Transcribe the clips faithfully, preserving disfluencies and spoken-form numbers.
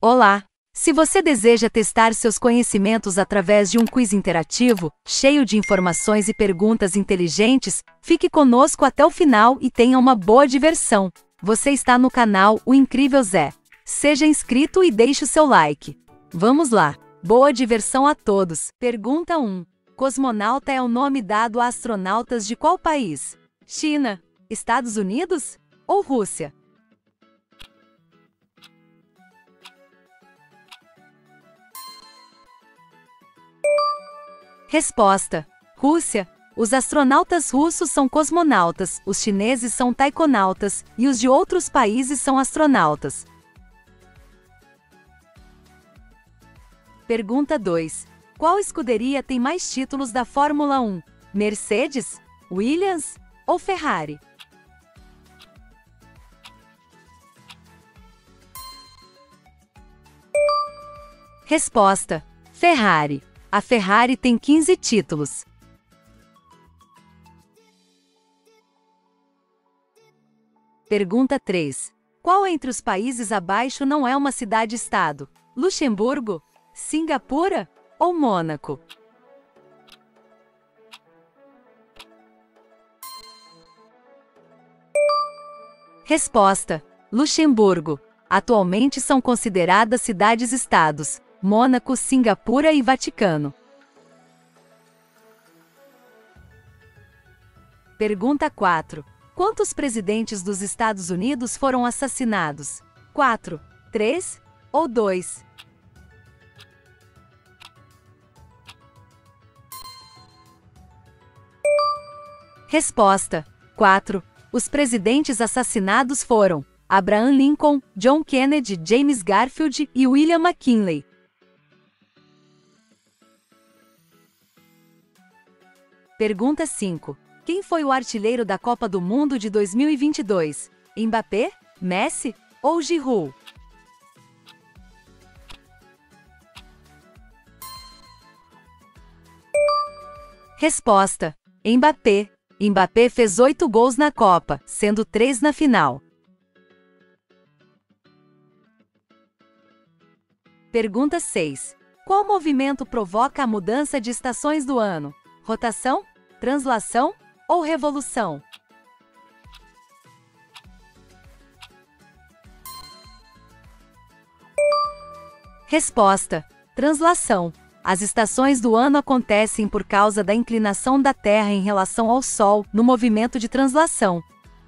Olá! Se você deseja testar seus conhecimentos através de um quiz interativo, cheio de informações e perguntas inteligentes, fique conosco até o final e tenha uma boa diversão. Você está no canal O Incrível Zé. Seja inscrito e deixe o seu like. Vamos lá! Boa diversão a todos! Pergunta um. Cosmonauta é o nome dado a astronautas de qual país? China, Estados Unidos ou Rússia? Resposta: Rússia. Os astronautas russos são cosmonautas, os chineses são taikonautas e os de outros países são astronautas. Pergunta dois. Qual escuderia tem mais títulos da Fórmula um? Mercedes, Williams ou Ferrari? Resposta: Ferrari. A Ferrari tem quinze títulos. Pergunta três. Qual entre os países abaixo não é uma cidade-estado? Luxemburgo, Singapura ou Mônaco? Resposta: Luxemburgo. Atualmente são consideradas cidades-estados Mônaco, Singapura e Vaticano. Pergunta quatro. Quantos presidentes dos Estados Unidos foram assassinados? quatro, três ou dois? Resposta: quatro. Os presidentes assassinados foram Abraham Lincoln, John Kennedy, James Garfield e William McKinley. Pergunta cinco. Quem foi o artilheiro da Copa do Mundo de dois mil e vinte e dois? Mbappé, Messi ou Giroud? Resposta: Mbappé. Mbappé fez oito gols na Copa, sendo três na final. Pergunta seis. Qual movimento provoca a mudança de estações do ano? Rotação, translação ou revolução? Resposta: translação. As estações do ano acontecem por causa da inclinação da Terra em relação ao Sol no movimento de translação.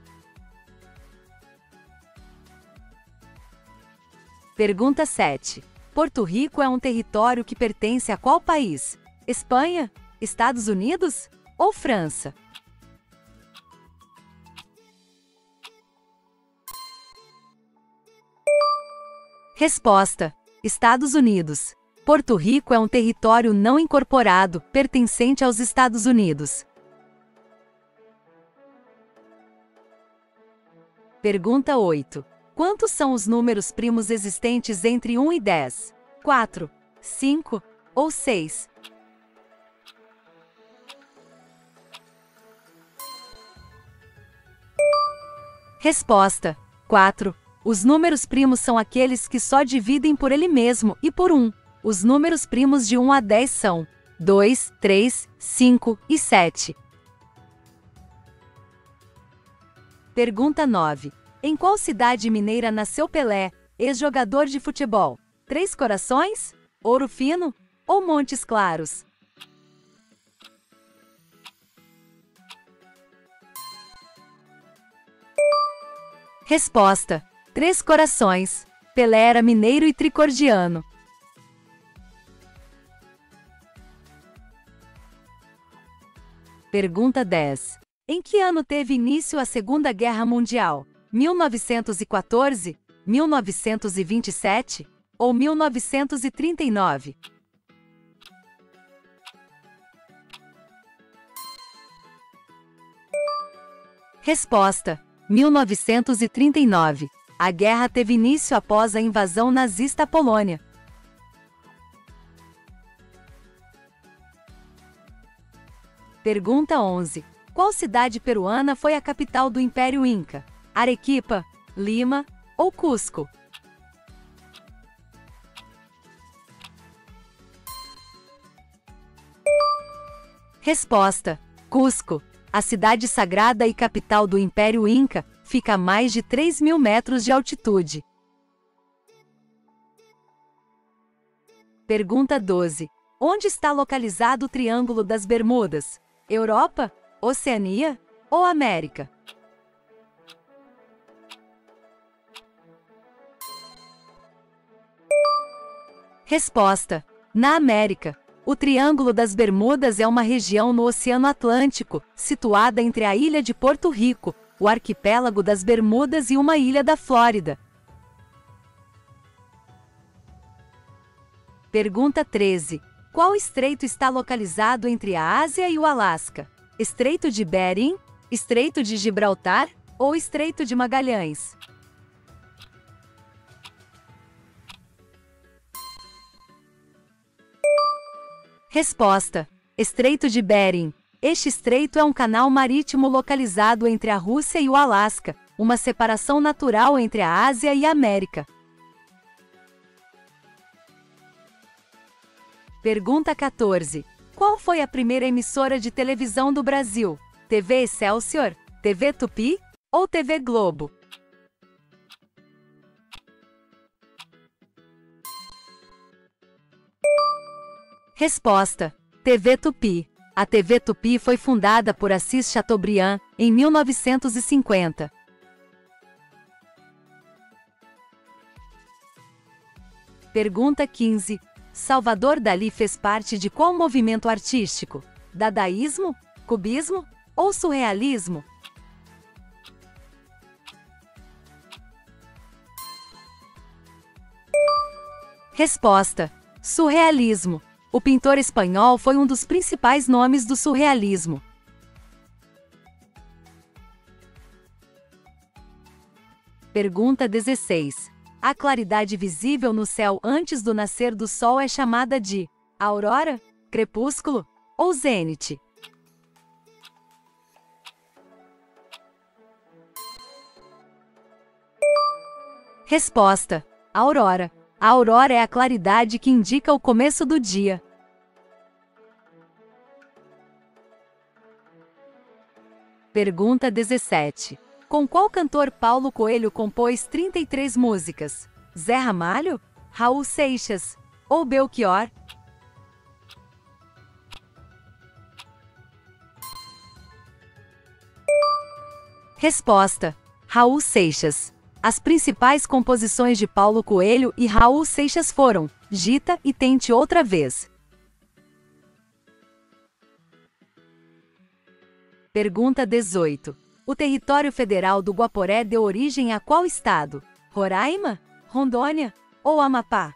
Pergunta sete. Porto Rico é um território que pertence a qual país? Espanha, Estados Unidos ou França? Resposta: Estados Unidos. Porto Rico é um território não incorporado, pertencente aos Estados Unidos. Pergunta oito. Quantos são os números primos existentes entre um e dez? quatro, cinco ou seis? Resposta: quatro. Os números primos são aqueles que só dividem por ele mesmo e por um. Os números primos de um a dez são dois, três, cinco e sete. Pergunta nove. Em qual cidade mineira nasceu Pelé, ex-jogador de futebol? Três Corações, Ouro Fino ou Montes Claros? Resposta: Três Corações. Pelé era mineiro e tricordiano. Pergunta dez. Em que ano teve início a Segunda Guerra Mundial? mil novecentos e quatorze, mil novecentos e vinte e sete ou mil novecentos e trinta e nove? Resposta: mil novecentos e trinta e nove. A guerra teve início após a invasão nazista à Polônia. Pergunta onze. Qual cidade peruana foi a capital do Império Inca? Arequipa, Lima ou Cusco? Resposta: Cusco. A cidade sagrada e capital do Império Inca fica a mais de três mil metros de altitude. Pergunta doze. Onde está localizado o Triângulo das Bermudas? Europa, Oceania ou América? Resposta: na América. O Triângulo das Bermudas é uma região no Oceano Atlântico, situada entre a ilha de Porto Rico, o arquipélago das Bermudas e uma ilha da Flórida. Pergunta treze. Qual estreito está localizado entre a Ásia e o Alasca? Estreito de Bering, Estreito de Gibraltar ou Estreito de Magalhães? Resposta: Estreito de Bering. Este estreito é um canal marítimo localizado entre a Rússia e o Alasca, uma separação natural entre a Ásia e a América. Pergunta quatorze. Qual foi a primeira emissora de televisão do Brasil? T V Excelsior, T V Tupi ou T V Globo? Resposta: T V Tupi. A T V Tupi foi fundada por Assis Chateaubriand em mil novecentos e cinquenta. Pergunta quinze. Salvador Dalí fez parte de qual movimento artístico? Dadaísmo, cubismo ou surrealismo? Resposta: surrealismo. O pintor espanhol foi um dos principais nomes do surrealismo. Pergunta dezesseis. A claridade visível no céu antes do nascer do sol é chamada de aurora, crepúsculo ou zênite? Resposta: aurora. A aurora é a claridade que indica o começo do dia. Pergunta dezessete. Com qual cantor Paulo Coelho compôs trinta e três músicas? Zé Ramalho, Raul Seixas ou Belchior? Resposta: Raul Seixas. As principais composições de Paulo Coelho e Raul Seixas foram Gita e Tente Outra Vez. Pergunta dezoito. O território federal do Guaporé deu origem a qual estado? Roraima, Rondônia ou Amapá?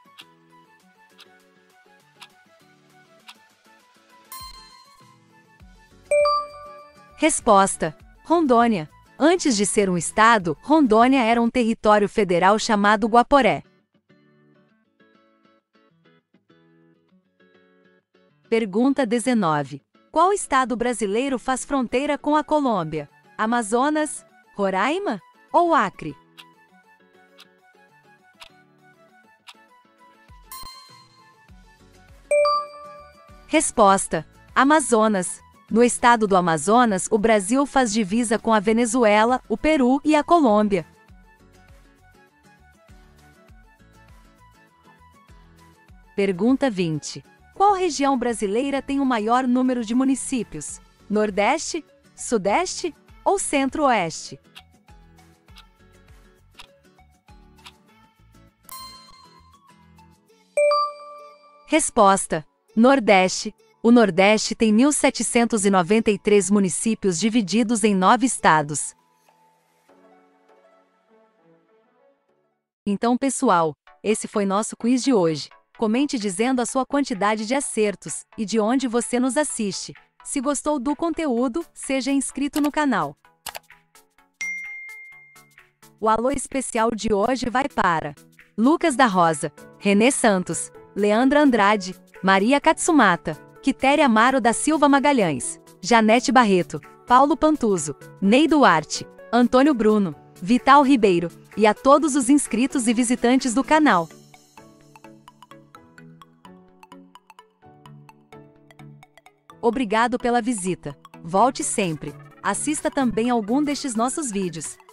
Resposta: Rondônia. Antes de ser um estado, Rondônia era um território federal chamado Guaporé. Pergunta dezenove. Qual estado brasileiro faz fronteira com a Colômbia? Amazonas, Roraima ou Acre? Resposta: Amazonas. No estado do Amazonas, o Brasil faz divisa com a Venezuela, o Peru e a Colômbia. Pergunta vinte. Qual região brasileira tem o maior número de municípios? Nordeste, Sudeste ou Centro-Oeste? Resposta: Nordeste. O Nordeste tem mil setecentos e noventa e três municípios divididos em nove estados. Então, pessoal, esse foi nosso quiz de hoje. Comente dizendo a sua quantidade de acertos e de onde você nos assiste. Se gostou do conteúdo, seja inscrito no canal. O alô especial de hoje vai para Lucas da Rosa, Renê Santos, Leandra Andrade, Maria Katsumata, Quitéria Amaro da Silva Magalhães, Janete Barreto, Paulo Pantuso, Ney Duarte, Antônio Bruno, Vital Ribeiro, e a todos os inscritos e visitantes do canal. Obrigado pela visita. Volte sempre. Assista também algum destes nossos vídeos.